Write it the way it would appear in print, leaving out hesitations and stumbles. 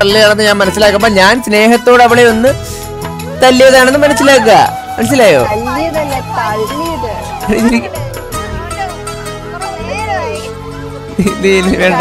തള്ളിയാണെന്ന് ഞാൻ മനസ്സിലാക്കുമ്പോ ഞാൻ സ്നേഹത്തോടെ അവളെ ഒന്ന് തല്ലിയതാണെന്ന് മനസ്സിലാക്കുക. മനസ്സിലായോ? വേണ്ട